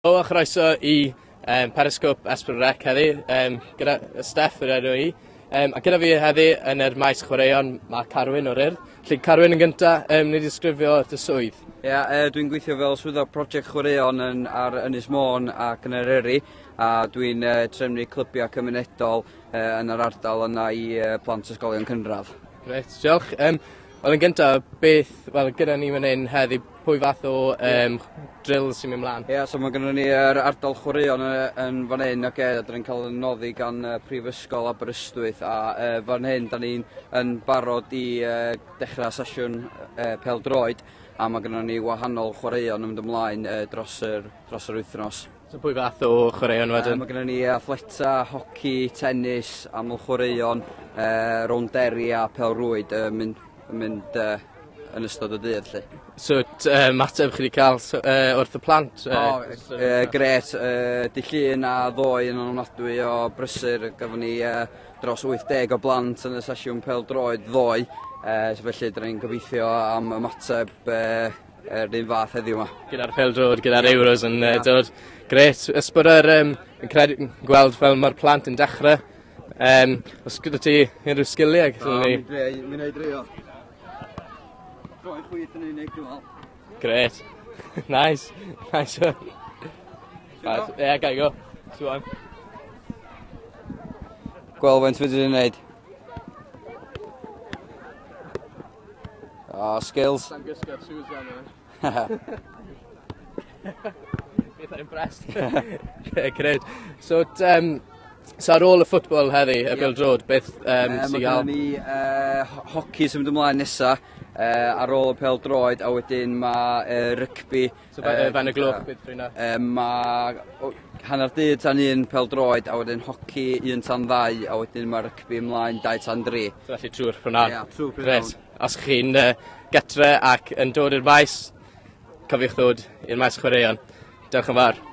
O, a chroeso i Periscope Esbyrn Rec heddi, gyda Steff yr enw i. A gyda fi heddi yn yr maes chwaraeon, mae Carwyn o'r urdd. Felly Carwyn yn gyntaf, wneud i sgrifio dy swydd. Dwi'n gweithio fel swyddog prosiect chwaraeon ar Ynys Môn ac yn Eryri, a dwi'n trefnu clybiau cymunedol yn yr ardal yna i plant ysgolion cynradd. Gret, diolch. Wel, yn gyntaf, gyda ni fan hyn heddi, pwy fath o drill sy'n mynd mlaen? So mae gennym ni yr ardal chwaraeon yn fan hyn, dyn ni'n cael yn noddi gan Prifysgol Aberystwyth, a fan hyn da ni'n barod i dechrau sesiwn pêl-droed, a mae gennym ni wahanol chwaraeon yn mynd ymlaen dros yr wythnos. So pwy fath o chwaraeon wedyn? Mae gennym ni athleta, hoci, tennis, aml chwaraeon, rownderi a pêl-rwyd mynd yn ystod y dydd, lle. So, mateb chi wedi cael wrth y plant? Gret, di llun a ddoe yn ofnadwy o brysur. Gafon ni dros 80 o blant yn y sesiwn pêl-droed ddoe. Felly, dyn ni'n gobeithio am ymateb yr un fath heddiw yma. Gyda'r pêl-drod, gyda'r Euros yn dod. Gret. Ysbwr'r gweld fel mae'r plant yn dechrau. Os gyda ti unrhyw sgiliau? Mi'n ei drio. Troi'n chwith yn unig, dwi'n meddwl. Gret. Nice. Nice one. Gai go. Swan. Gweld faint fyddi di'n neud. Skills. Sa'n gysgo'r Susan yma. Eitha impressed. Gret. So ar ôl y ffwtbol heddi, y bêl-drod, beth sy'n gael? Mae ni hoci sy'n mynd ymlaen nesaf ar ôl y pêl-droed, a wedyn mae rygbi. So fan y glwch beth rhywun? Mae hanner dydd tan un pêl-droed, a wedyn hoci 1 tan 2, a wedyn mae rygbi ymlaen 2 tan 3. So felly trwy'r ffwrnad? Ie, trwy'r ffwrnad. Os chi'n gytre ac yn dod i'r maes, cofiwch ddod i'r maes chwaraeon. Diolch yn fawr.